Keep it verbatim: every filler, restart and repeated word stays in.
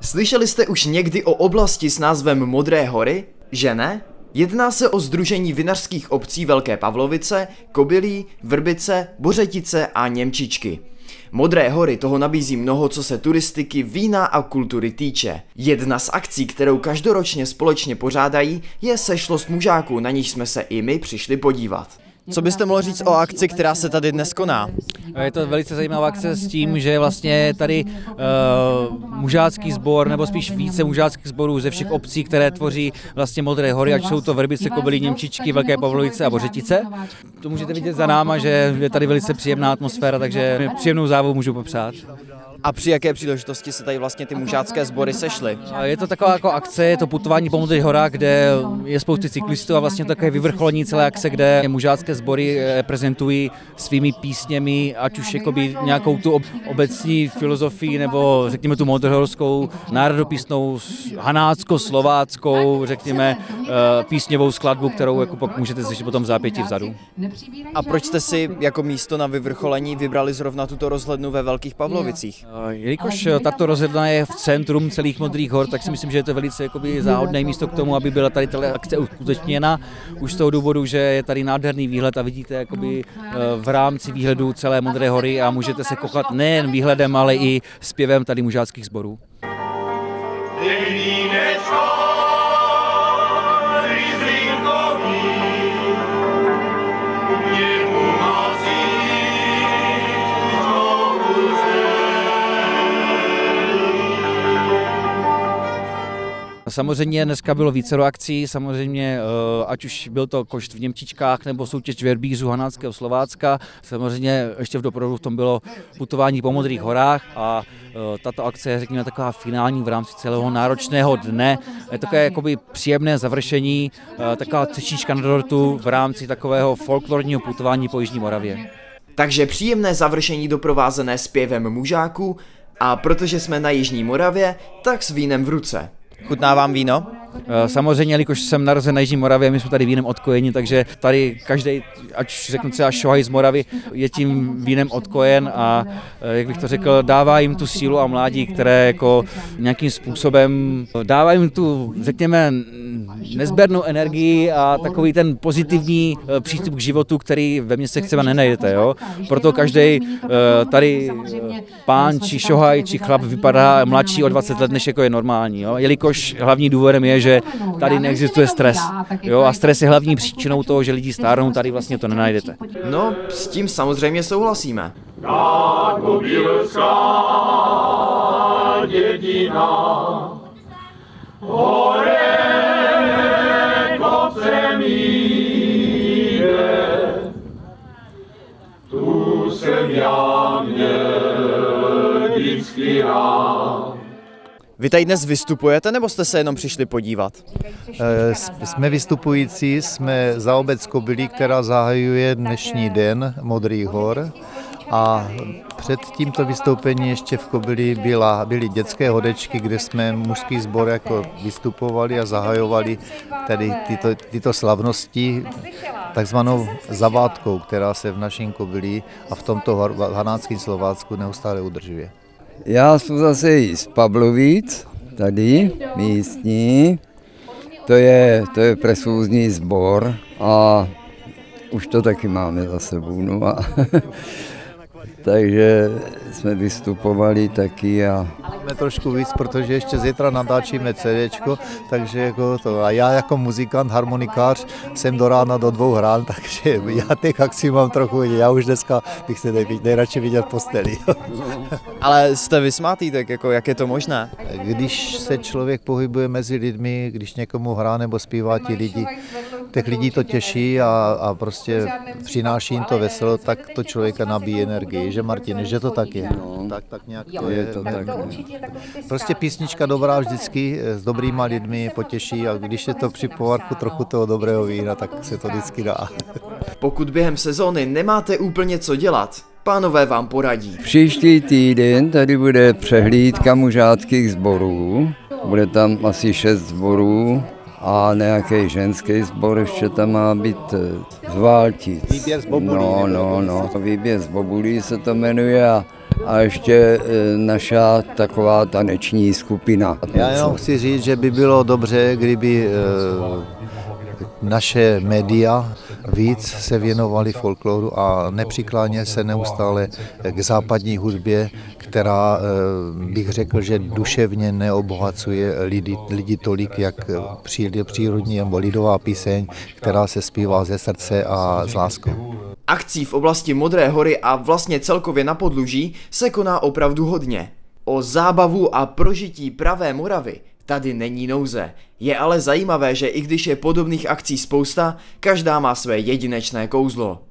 Slyšeli jste už někdy o oblasti s názvem Modré hory? Že ne? Jedná se o sdružení vinařských obcí Velké Pavlovice, Kobylí, Vrbice, Bořetice a Němčičky. Modré hory toho nabízí mnoho, co se turistiky, vína a kultury týče. Jedna z akcí, kterou každoročně společně pořádají, je sešlost mužáků, na níž jsme se i my přišli podívat. Co byste mohli říct o akci, která se tady dnes koná? Je to velice zajímavá akce s tím, že vlastně tady uh, mužácký sbor, nebo spíš více mužáckých sborů ze všech obcí, které tvoří vlastně Modré hory, ať jsou to Vrbice, Kobylí, Němčičky, Velké Pavlovice a Bořetice. To můžete vidět za náma, že je tady velice příjemná atmosféra, takže příjemnou zábavu můžu popřát. A při jaké příležitosti se tady vlastně ty mužácké sbory sešly? Je to taková jako akce, je to putování po Modrých horách, kde je spousty cyklistů a vlastně také vyvrcholení celé akce, kde mužácké sbory prezentují svými písněmi, ať už jakoby nějakou tu obecní filozofii nebo řekněme tu modrohorskou národopisnou hanácko-slováckou, řekněme písňovou skladbu, kterou jako pak můžete slyšet potom v zápětí vzadu. A proč jste si jako místo na vyvrcholení vybrali zrovna tuto rozhlednu ve Velkých Pavlovicích? Jelikož tato rozhledna je v centrum celých Modrých hor, tak si myslím, že je to velice jakoby záhodné místo k tomu, aby byla tady tato akce uskutečněna. Už z toho důvodu, že je tady nádherný výhled a vidíte jakoby v rámci výhledu celé Modré hory a můžete se kochat nejen výhledem, ale i zpěvem tady mužáckých sborů. Samozřejmě dneska bylo více akcí, samozřejmě ať už byl to košt v Němčičkách nebo soutěž verbířů Hanáckého Slovácka, samozřejmě ještě v doprovodu v tom bylo putování po Modrých horách a tato akce je řekněme taková finální v rámci celého náročného dne. Je takové jakoby příjemné završení, taková třešnička na dortu v rámci takového folklorního putování po Jižní Moravě. Takže příjemné završení doprovázené zpěvem mužáků a protože jsme na Jižní Moravě, tak s vínem v ruce. Chutná vám víno? Samozřejmě, jelikož jsem narozen na Jižní Moravě, my jsme tady vínem odkojeni, takže tady každý, ať řeknu třeba šohaj z Moravy, je tím vínem odkojen a jak bych to řekl, dává jim tu sílu a mládí, které jako nějakým způsobem dává jim tu, řekněme, nezbernou energii a takový ten pozitivní přístup k životu, který ve městech třeba nenajdete. Jo? Proto každý tady pán, či šohaj, či chlap vypadá mladší o dvacet let, než jako je normální. Jo? Jelikož hlavní důvodem je, že tady neexistuje stres. Jo? A stres je hlavní příčinou toho, že lidi stárnou, tady vlastně to nenajdete. No, s tím samozřejmě souhlasíme. Tu jsem já měl vždycky rád. Vy tady dnes vystupujete, nebo jste se jenom přišli podívat? Jsme vystupující, jsme za obec Kobylí, která zahajuje dnešní den Modrých hor. A před tímto vystoupením ještě v Kobylí byla, byly dětské hodečky, kde jsme mužský sbor jako vystupovali a zahajovali tady tyto, tyto slavnosti takzvanou zavádkou, která se v našem Kobylí a v tomto hanáckém Slovácku neustále udržuje. Já jsem zase z Pavlovic, tady místní, to je, to je presůzní sbor a už to taky máme za sebou. No a takže jsme vystupovali taky a... Máme trošku víc, protože ještě zítra natáčíme CDčko, takže jako to. A já jako muzikant, harmonikář jsem do rána do dvou hrán, takže já těch akcí mám trochu, já už dneska bych se nejradši viděl v posteli. Ale jste vysmátý, tak jako jak je to možné? Když se člověk pohybuje mezi lidmi, když někomu hrá nebo zpívá ti lidi, těch lidí to těší a, a prostě přináší jim to veselo, tak to člověka nabíjí energii, že Martin, že to tak je? No, tak, tak nějak to je. To tak, prostě písnička dobrá vždycky s dobrýma lidmi potěší a když je to při povarku trochu toho dobrého vína, tak se to vždycky dá. Pokud během sezóny nemáte úplně co dělat, pánové vám poradí. Příští týden tady bude přehlídka mužáckých sborů, bude tam asi šest sborů. A nějaký ženský sbor ještě tam má být z Váltic. Výběr z bobulí. No, no, no. Výběr z bobulí se to jmenuje a a ještě naša taková taneční skupina. Já jenom chci říct, že by bylo dobře, kdyby naše média víc se věnovali folkloru a nepřikláněli se neustále k západní hudbě, která bych řekl, že duševně neobohacuje lidi, lidi tolik, jak přijde přírodní nebo lidová píseň, která se zpívá ze srdce a s láskou. Akcí v oblasti Modré hory a vlastně celkově na Podluží se koná opravdu hodně. O zábavu a prožití pravé Moravy tady není nouze. Je ale zajímavé, že i když je podobných akcí spousta, každá má své jedinečné kouzlo.